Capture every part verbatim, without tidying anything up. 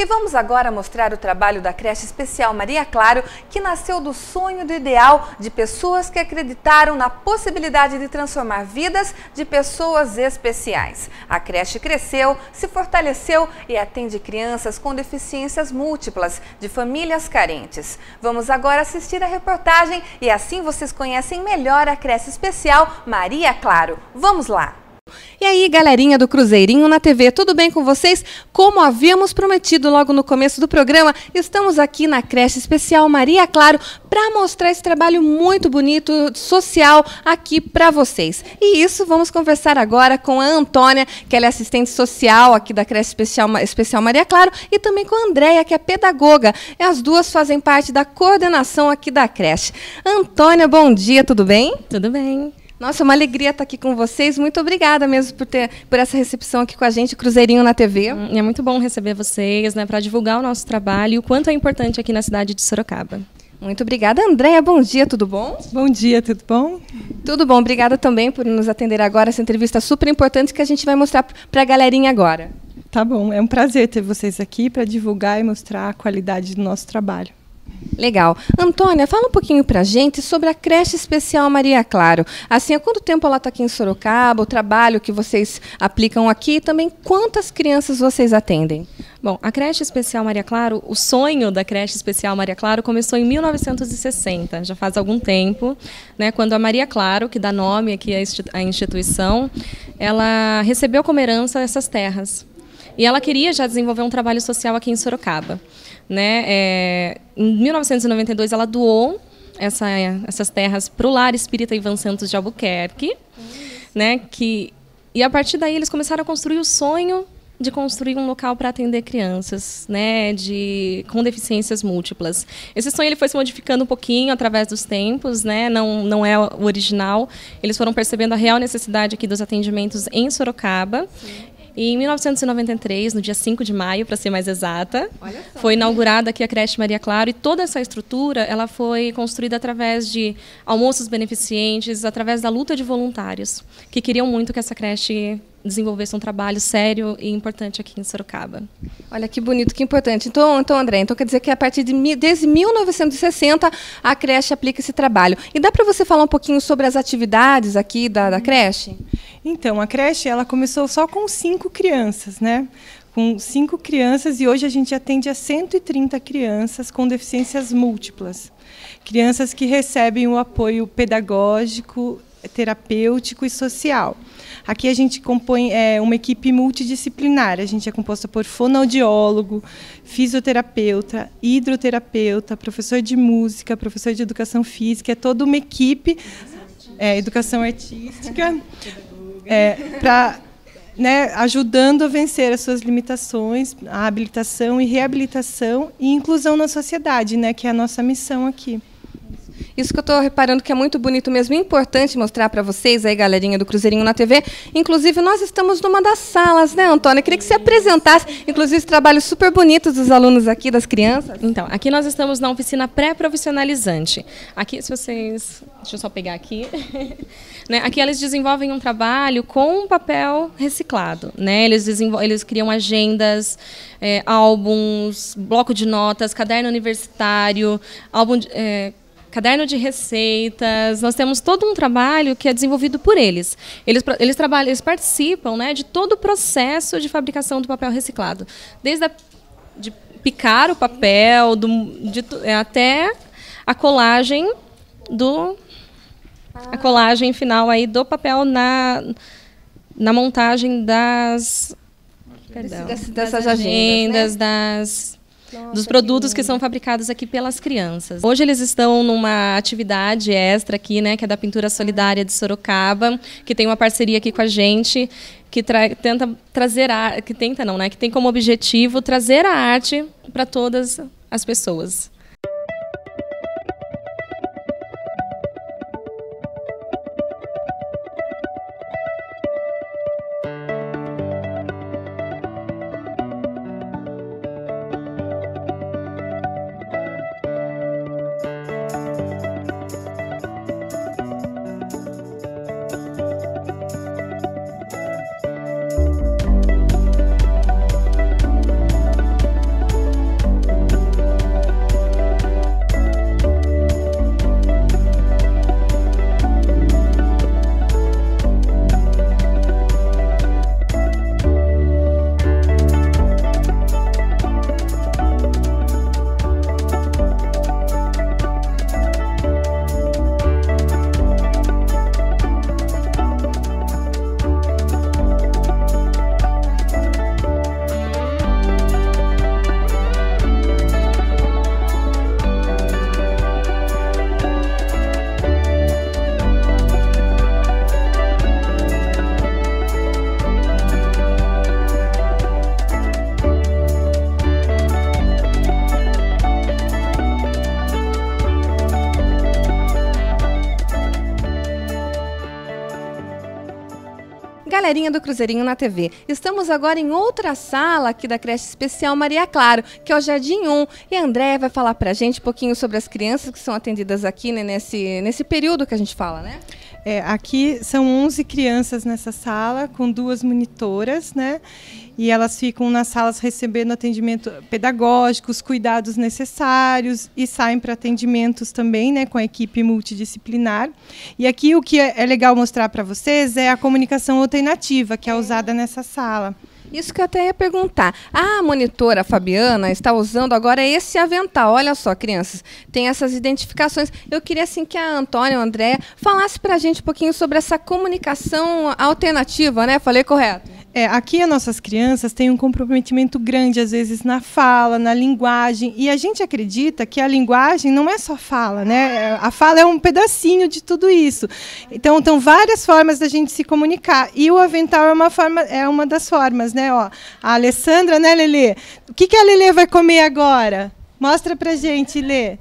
E vamos agora mostrar o trabalho da creche especial Maria Claro, que nasceu do sonho do ideal de pessoas que acreditaram na possibilidade de transformar vidas de pessoas especiais. A creche cresceu, se fortaleceu e atende crianças com deficiências múltiplas, de famílias carentes. Vamos agora assistir a reportagem e assim vocês conhecem melhor a creche especial Maria Claro. Vamos lá! E aí, galerinha do Cruzeirinho na T V, tudo bem com vocês? Como havíamos prometido logo no começo do programa, estamos aqui na creche especial Maria Claro para mostrar esse trabalho muito bonito, social, aqui para vocês. E isso, vamos conversar agora com a Antônia, que ela é assistente social aqui da creche especial, especial Maria Claro, e também com a Andréia, que é pedagoga. E as duas fazem parte da coordenação aqui da creche. Antônia, bom dia, tudo bem? Tudo bem. Nossa, uma alegria estar aqui com vocês. Muito obrigada mesmo por, ter, por essa recepção aqui com a gente, Cruzeirinho na T V. E é muito bom receber vocês, né, para divulgar o nosso trabalho e o quanto é importante aqui na cidade de Sorocaba. Muito obrigada. Andréia, bom dia, tudo bom? Bom dia, tudo bom? Tudo bom, obrigada também por nos atender agora, essa entrevista super importante que a gente vai mostrar para a galerinha agora. Tá bom, é um prazer ter vocês aqui para divulgar e mostrar a qualidade do nosso trabalho. Legal. Antônia, fala um pouquinho pra gente sobre a creche especial Maria Claro. Assim, há quanto tempo ela está aqui em Sorocaba, o trabalho que vocês aplicam aqui e também quantas crianças vocês atendem? Bom, a creche especial Maria Claro, o sonho da creche especial Maria Claro começou em mil novecentos e sessenta, já faz algum tempo, né, quando a Maria Claro, que dá nome aqui à instituição, ela recebeu como herança essas terras. E ela queria já desenvolver um trabalho social aqui em Sorocaba. Né? É, em mil novecentos e noventa e dois, ela doou essa, essas terras para o Lar Espírita Ivan Santos de Albuquerque. Né? Que, e a partir daí eles começaram a construir o sonho de construir um local para atender crianças, né, de, com deficiências múltiplas. Esse sonho ele foi se modificando um pouquinho através dos tempos, né, não, não é o original. Eles foram percebendo a real necessidade aqui dos atendimentos em Sorocaba. Sim. E em mil novecentos e noventa e três, no dia cinco de maio, para ser mais exata, foi inaugurada aqui a creche Maria Claro e toda essa estrutura ela foi construída através de almoços beneficentes, através da luta de voluntários, que queriam muito que essa creche desenvolvesse um trabalho sério e importante aqui em Sorocaba. Olha que bonito, que importante. Então, então André, então quer dizer que a partir de desde mil novecentos e sessenta a creche aplica esse trabalho. E dá para você falar um pouquinho sobre as atividades aqui da, da creche? Então, a creche ela começou só com cinco crianças, né? Com cinco crianças e hoje a gente atende a cento e trinta crianças com deficiências múltiplas. Crianças que recebem o apoio pedagógico, terapêutico e social. Aqui a gente compõe é, uma equipe multidisciplinar. A gente é composta por fonoaudiólogo, fisioterapeuta, hidroterapeuta, professor de música, professor de educação física. É toda uma equipe, é, educação artística, é, para, né, ajudando a vencer as suas limitações, a habilitação e reabilitação e inclusão na sociedade, né, que é a nossa missão aqui. Isso que eu estou reparando que é muito bonito mesmo e importante mostrar para vocês, aí, galerinha do Cruzeirinho na T V. Inclusive, nós estamos numa das salas, né, Antônia? Eu queria que você apresentasse, inclusive, esse trabalho super bonito dos alunos aqui, das crianças. Então, aqui nós estamos na oficina pré-profissionalizante. Aqui, se vocês... Deixa eu só pegar aqui. Né? Aqui eles desenvolvem um trabalho com papel reciclado. Né? Eles, eles criam agendas, é, álbuns, bloco de notas, caderno universitário, álbum... De, é, caderno de receitas, nós temos todo um trabalho que é desenvolvido por eles. Eles, eles, trabalham, eles participam, né, de todo o processo de fabricação do papel reciclado. Desde a, de picar o papel, do, de, até a colagem, do, a colagem final aí do papel na, na montagem das, perdão, Desse, dessas das agendas, agendas, né? das... Nossa, dos produtos que, que são fabricados aqui pelas crianças. Hoje eles estão numa atividade extra aqui, né, que é da Pintura Solidária de Sorocaba, que tem uma parceria aqui com a gente, que tra tenta trazer a, que tenta não, né, que tem como objetivo trazer a arte para todas as pessoas. galerinha do Cruzeirinho na T V. Estamos agora em outra sala aqui da creche especial Maria Claro, que é o Jardim um. E a Andréia vai falar pra gente um pouquinho sobre as crianças que são atendidas aqui, né, nesse, nesse período que a gente fala, né? É, aqui são onze crianças nessa sala, com duas monitoras, né? E elas ficam nas salas recebendo atendimento pedagógico, os cuidados necessários e saem para atendimentos também, né, com a equipe multidisciplinar. E aqui o que é legal mostrar para vocês é a comunicação alternativa que é usada nessa sala. Isso que eu até ia perguntar. A monitora Fabiana está usando agora esse avental. Olha só, crianças, tem essas identificações. Eu queria assim que a Antônia, a Andréia, falasse para a gente um pouquinho sobre essa comunicação alternativa, né? Falei correto? É, aqui as nossas crianças têm um comprometimento grande, às vezes, na fala, na linguagem. E a gente acredita que a linguagem não é só fala, né? A fala é um pedacinho de tudo isso. Então, estão várias formas da gente se comunicar. E o avental é uma, forma, é uma das formas, né? Ó, a Alessandra, né, Lelê? O que, que a Lelê vai comer agora? Mostra pra gente, Lê.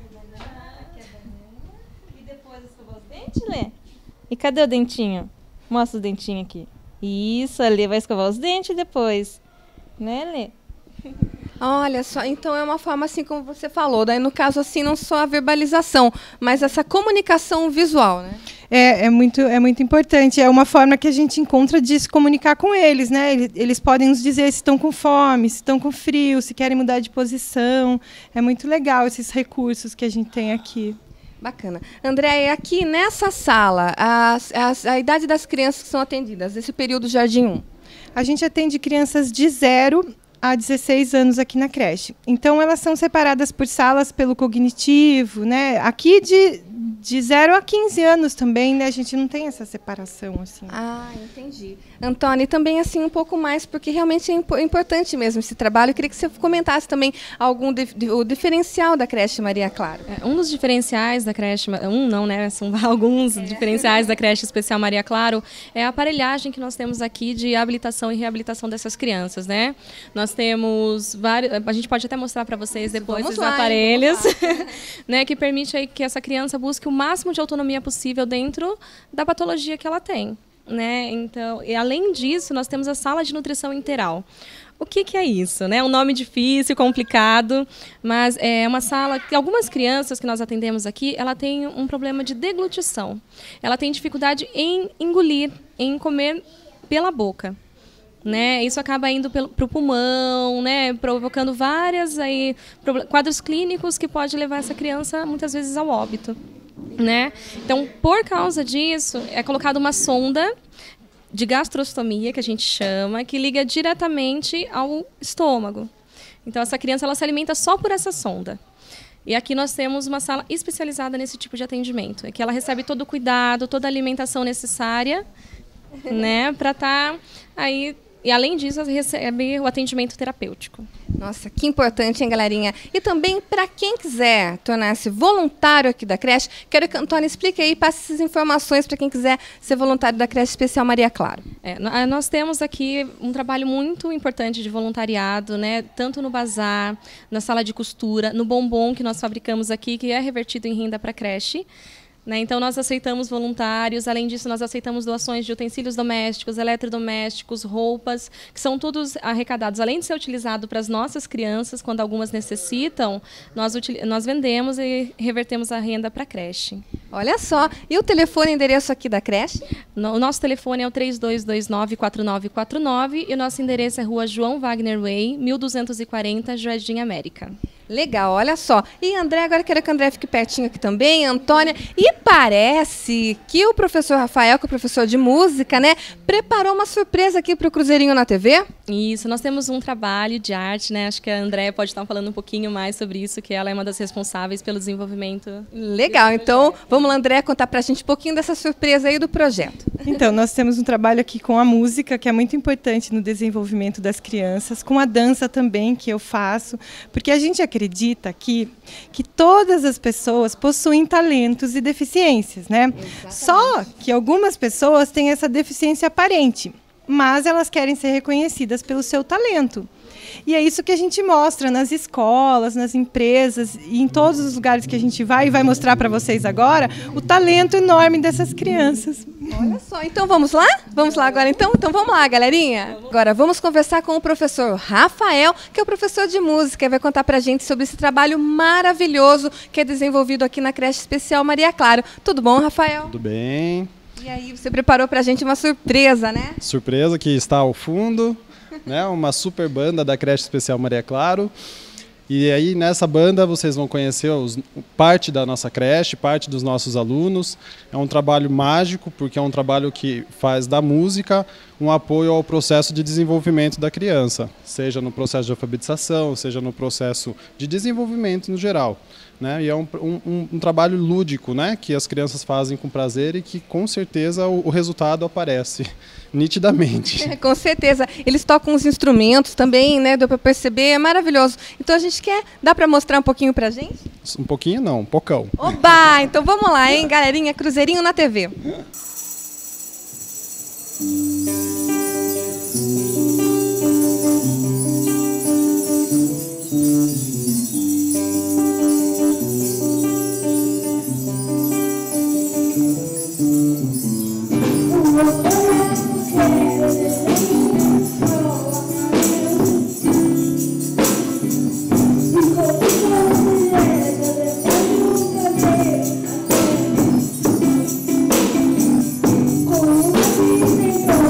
E depois escovar os dentes, Lê? E cadê o dentinho? Mostra o dentinho aqui. Isso, a Lê vai escovar os dentes depois. Né, Lê? Olha só, então é uma forma assim como você falou, daí no caso assim não só a verbalização, mas essa comunicação visual, né? É, é, muito, é muito importante, é uma forma que a gente encontra de se comunicar com eles, né? Eles, eles podem nos dizer se estão com fome, se estão com frio, se querem mudar de posição. É muito legal esses recursos que a gente tem aqui. Bacana. Andréia, aqui nessa sala, a, a, a idade das crianças que são atendidas, esse período Jardim um? A gente atende crianças de zero a dezesseis anos aqui na creche. Então, elas são separadas por salas pelo cognitivo, né? Aqui de, de zero a quinze anos também, né? A gente não tem essa separação, assim. Ah, entendi. Antônia, e também assim um pouco mais, porque realmente é impo importante mesmo esse trabalho. Eu queria que você comentasse também algum dif o diferencial da creche Maria Claro. É, um dos diferenciais da creche, um não, né? São alguns é. diferenciais da creche especial Maria Claro, é a aparelhagem que nós temos aqui de habilitação e reabilitação dessas crianças, né? Nós temos vários, a gente pode até mostrar para vocês depois vamos esses lá, aparelhos, né, que permite aí que essa criança busque o máximo de autonomia possível dentro da patologia que ela tem, né? Então, e além disso, nós temos a sala de nutrição interal. O que, que é isso, né? Um nome difícil, complicado, mas é uma sala que algumas crianças que nós atendemos aqui, ela tem um problema de deglutição. Ela tem dificuldade em engolir, em comer pela boca. Né? Isso acaba indo para o pulmão, né? Provocando várias aí, quadros clínicos que pode levar essa criança muitas vezes ao óbito. Né? Então, por causa disso, é colocada uma sonda de gastrostomia, que a gente chama, que liga diretamente ao estômago. Então, essa criança ela se alimenta só por essa sonda. E aqui nós temos uma sala especializada nesse tipo de atendimento, é que ela recebe todo o cuidado, toda a alimentação necessária, né, para estar tá aí. E, além disso, recebe o atendimento terapêutico. Nossa, que importante, hein, galerinha? E também, para quem quiser tornar-se voluntário aqui da creche, quero que a Antônia explique aí, passe essas informações para quem quiser ser voluntário da creche especial Maria Claro. É, nós temos aqui um trabalho muito importante de voluntariado, né? Tanto no bazar, na sala de costura, no bombom que nós fabricamos aqui, que é revertido em renda para a creche. Né? Então, nós aceitamos voluntários, além disso, nós aceitamos doações de utensílios domésticos, eletrodomésticos, roupas, que são todos arrecadados. Além de ser utilizado para as nossas crianças, quando algumas necessitam, nós, nós vendemos e revertemos a renda para a creche. Olha só, e o telefone e endereço aqui da creche? No, o nosso telefone é o três dois dois nove, quatro nove quatro nove e o nosso endereço é Rua João Wagner Way, mil duzentos e quarenta, Jardim América. Legal, olha só. E André, agora quero que o André fique pertinho aqui também, Antônia. E parece que o professor Rafael, que é o professor de música, né, preparou uma surpresa aqui para o Cruzeirinho na T V? Isso, nós temos um trabalho de arte, né? Acho que a Andréia pode estar falando um pouquinho mais sobre isso, que ela é uma das responsáveis pelo desenvolvimento. Legal, então vamos lá, André, contar para a gente um pouquinho dessa surpresa aí do projeto. Então, nós temos um trabalho aqui com a música, que é muito importante no desenvolvimento das crianças, com a dança também, que eu faço, porque a gente acredita acredita que, que todas as pessoas possuem talentos e deficiências, né? Exatamente. Só que algumas pessoas têm essa deficiência aparente, mas elas querem ser reconhecidas pelo seu talento. E é isso que a gente mostra nas escolas, nas empresas e em todos os lugares que a gente vai e vai mostrar para vocês agora o talento enorme dessas crianças. Olha só, então vamos lá? Vamos lá agora então? Então vamos lá, galerinha. Agora vamos conversar com o professor Rafael, que é o professor de música e vai contar pra gente sobre esse trabalho maravilhoso que é desenvolvido aqui na Creche Especial Maria Claro. Tudo bom, Rafael? Tudo bem. E aí, você preparou pra gente uma surpresa, né? Surpresa que está ao fundo, né? Uma super banda da Creche Especial Maria Claro. E aí nessa banda vocês vão conhecer os, parte da nossa creche, parte dos nossos alunos. É um trabalho mágico, porque é um trabalho que faz da música um apoio ao processo de desenvolvimento da criança, seja no processo de alfabetização, seja no processo de desenvolvimento no geral. Né? E é um, um, um trabalho lúdico, né? Que as crianças fazem com prazer e que com certeza o, o resultado aparece nitidamente. É, com certeza. Eles tocam os instrumentos também, né? Deu para perceber, é maravilhoso. Então a gente quer, dá para mostrar um pouquinho pra gente? Um pouquinho não, um pocão. Oba! Então vamos lá, hein, galerinha? Cruzeirinho na T V. Oh,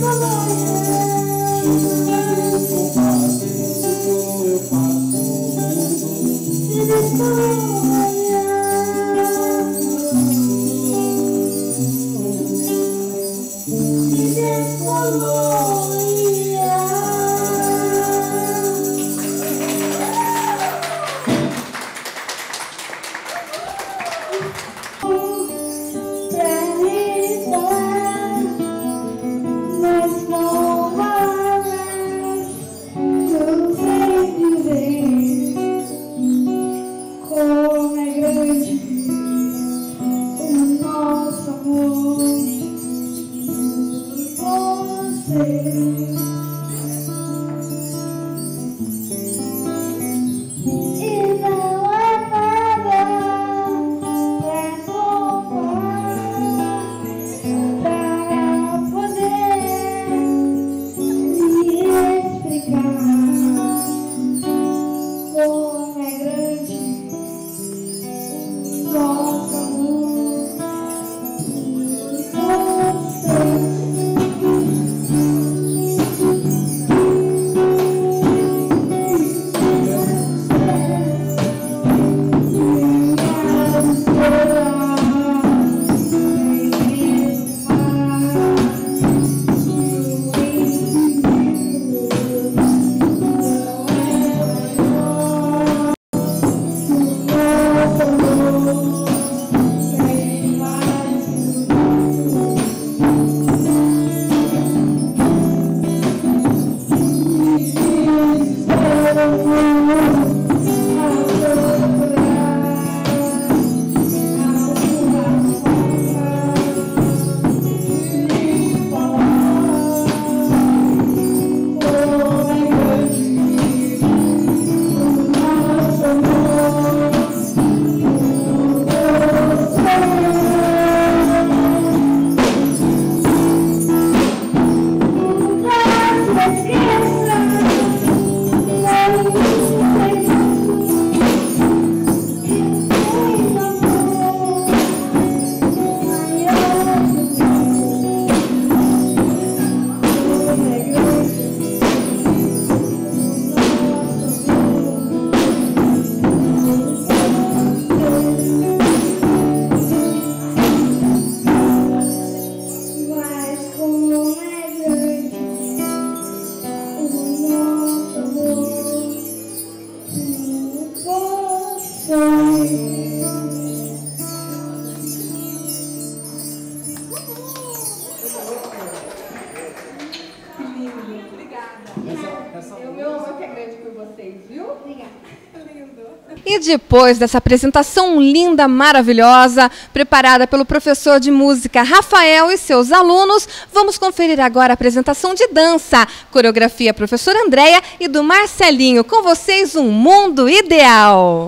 E depois dessa apresentação linda, maravilhosa, preparada pelo professor de música Rafael e seus alunos, vamos conferir agora a apresentação de dança, coreografia professora Andréia e do Marcelinho. Com vocês, Um Mundo Ideal.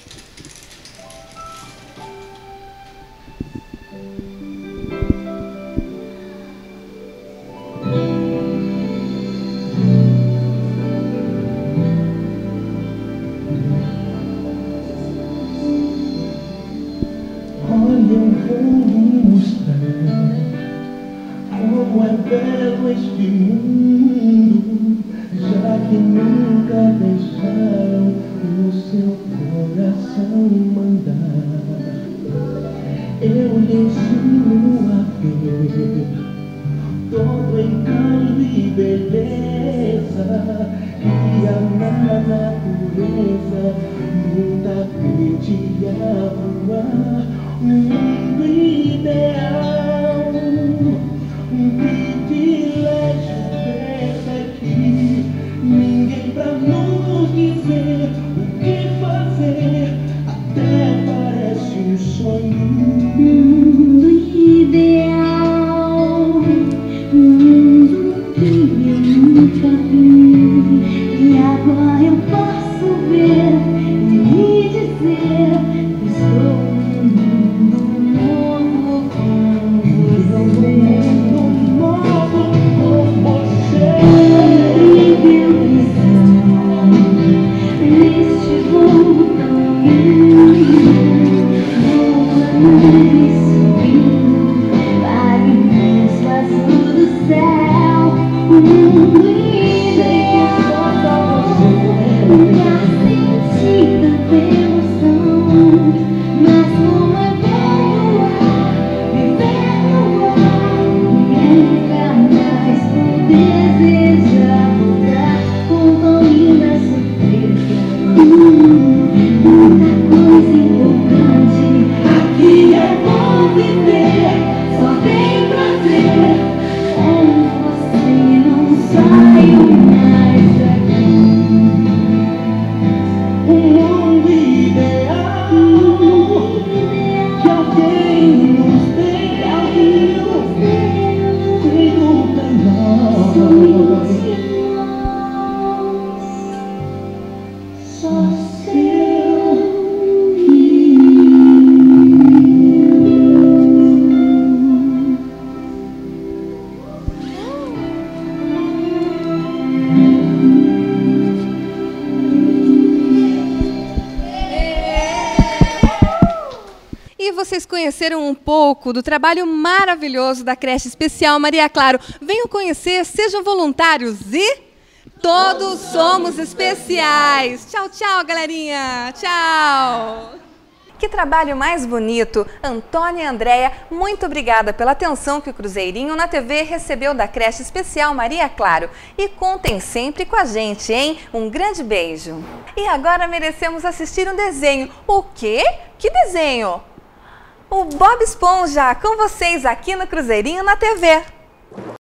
Como é belo este mundo, já que nunca deixaram o seu coração mandar. Eu lhe ensino a ver todo encanto e beleza que há na natureza, num tapete a voar, um mundo ideal. Um privilégio desse aqui, ninguém pra nos dizer o que fazer, até parece um sonho. Um mundo ideal, um mundo que eu nunca vi, e agora eu posso ver e me dizer que estou num mundo novo. aí vocês conheceram um pouco do trabalho maravilhoso da Creche Especial Maria Claro. Venham conhecer, sejam voluntários e todos somos especiais. Tchau, tchau, galerinha. Tchau. Que trabalho mais bonito! Antônia e Andréia, muito obrigada pela atenção que o Cruzeirinho na T V recebeu da Creche Especial Maria Claro. E contem sempre com a gente, hein? Um grande beijo! E agora merecemos assistir um desenho. O quê? Que desenho? O Bob Esponja, com vocês aqui no Cruzeirinho na T V.